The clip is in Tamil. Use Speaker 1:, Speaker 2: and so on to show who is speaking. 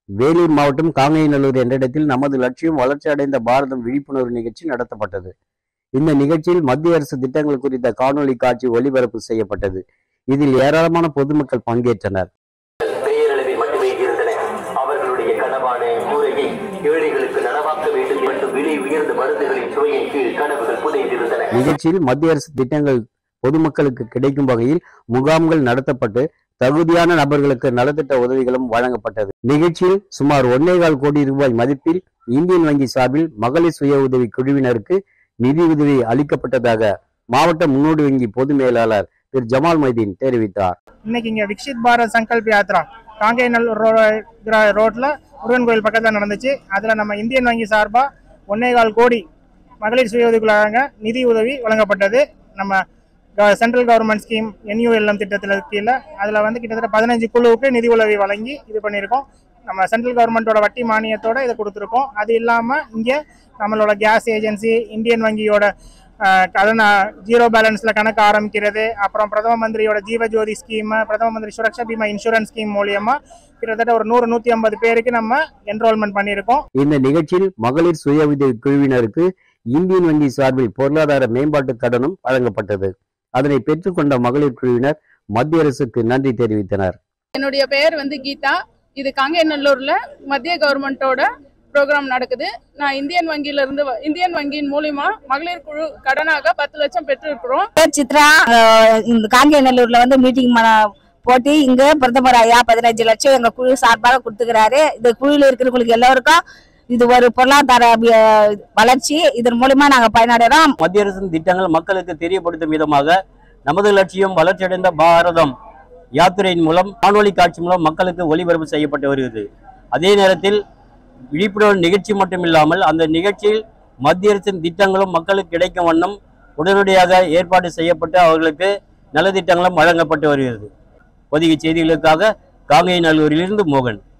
Speaker 1: வேலூர் மாவட்டம் காங்கேயநல்லூர் என்ற இடத்தில் நமது லட்சியம் வளர்ச்சி அடைந்த பாரதம் விழிப்புணர்வு நிகழ்ச்சி நடத்தப்பட்டது. இந்த நிகழ்ச்சியில் மத்திய அரசு திட்டங்கள் குறித்த காணொலி காட்சி ஒளிபரப்பு செய்யப்பட்டது. இதில் ஏராளமான பொதுமக்கள் பங்கேற்றனர்.
Speaker 2: பெயரளவில் மட்டுமே இருந்தன. அவர்களுடைய கனவான கூரையை ஏழைகளுக்கு நனவாக்க வேண்டும் மற்றும் விலை உயர்ந்த மருந்துகளின் சுவையின் கீழ் கனவுகள் புதைந்திருந்தன.
Speaker 1: நிகழ்ச்சியில் மத்திய அரசு திட்டங்கள் பொதுமக்களுக்கு கிடைக்கும் வகையில் முகாம்கள் நடத்தப்பட்டு தகுதியான நபர்களுக்கு நலத்திட்ட உதவிகளும் வழங்கப்பட்டது. நிகழ்ச்சியில் சுமார் 1.25 கோடி ரூபாய் மதிப்பில் இந்தியன் வங்கி சார்பில் மகளிர் சுய உதவி குழுவினருக்கு நிதி உதவி அளிக்கப்பட்டதாக மாவட்ட முன்னோடி வங்கி பொது மேலாளர் திரு ஜமால் மைதீன் தெரிவித்தார்.
Speaker 3: இன்னைக்கு இங்க விக்ஷித் பாரத் சங்கல்ப் யாத்ரா காங்கேயநல்லூர் ரோட்ல முருகன் கோயில் பக்கத்துல நடந்துச்சு. அதுல நம்ம இந்தியன் வங்கி சார்பா 1.25 கோடி மகளிர் சுய உதவிக்குள்ளாக நிதி உதவி வழங்கப்பட்டது. நம்ம சென்ட்ரல் கவர்மெண்ட் ஸ்கீம் NULM திட்டத்தில் கீழே அதில் கிட்டத்தட்ட 15 குழுவுக்கு நிதி உதவி வழங்கி இது பண்ணியிருக்கோம். நம்ம சென்ட்ரல் கவர்மெண்ட்டோட வட்டி மானியத்தோட இதை கொடுத்துருக்கோம். அது இல்லாமல் இங்கே நம்மளோட கேஸ் ஏஜென்சி, இந்தியன் வங்கியோட கடன் 0 பேலன்ஸில் கணக்கு ஆரம்பிக்கிறது, அப்புறம் பிரதம மந்திரியோட ஜீவஜோதி ஸ்கீம், பிரதம மந்திரி சுரக்ஷா பீமா இன்சூரன்ஸ் ஸ்கீம் மூலியமா கிட்டத்தட்ட ஒரு 100-150 பேருக்கு நம்ம என்ரோல்மெண்ட் பண்ணியிருக்கோம்.
Speaker 1: இந்த நிகழ்ச்சியில் மகளிர் சுய உதவி குழுவினருக்கு இந்தியன் வங்கி சார்பில் பொருளாதார மேம்பாட்டு கடனும் வழங்கப்பட்டது. அதனை பெற்றுக்கொண்ட மகளிர் குழுவினர் மத்திய அரசுக்கு நன்றி தெரிவித்தனர்.
Speaker 4: என்னுடைய பெயர் கீதா. இது காங்கேயநல்லூர்ல மத்திய கவர்மெண்டோட ப்ரோக்ராம் நடக்குது. நான் இந்தியன் வங்கியின் மூலியமா மகளிர் குழு கடனாக 10 லட்சம் பெற்றிருக்கிறோம்.
Speaker 5: சித்ரா இந்த காங்கேயநல்லூர்ல மீட்டிங் போட்டு இங்க பிரதமர் ஐயா 15 லட்சம் எங்க குழு சார்பாக கொடுத்துக்கிறாரு. இந்த குழுவில் இருக்கிறவங்களுக்கு எல்லோருக்கும் இது ஒரு பொருளாதார வளர்ச்சி. இதன் மூலமா நாங்க பயனடைறோம்.
Speaker 1: மத்திய அரசின் திட்டங்கள் மக்களுக்கு தெரியப்படுத்தும் விதமாக நமது லட்சியம் வளர்ச்சியடைந்த பாரதம் யாத்திரையின் மூலம் காணொலி காட்சி மூலம் மக்களுக்கு ஒளிபரப்பு செய்யப்பட்டு வருகிறது. அதே நேரத்தில் விழிப்புணர்வு நிகழ்ச்சி மட்டும் இல்லாமல் அந்த நிகழ்ச்சியில் மத்திய அரசின் திட்டங்களும் மக்களுக்கு கிடைக்கும் வண்ணம் உடனடியாக ஏற்பாடு செய்யப்பட்டு அவர்களுக்கு நலத்திட்டங்களும் வழங்கப்பட்டு வருகிறது. பொதிகை செய்திகளுக்காக காங்கேயநல்லூரிலிருந்து மோகன்.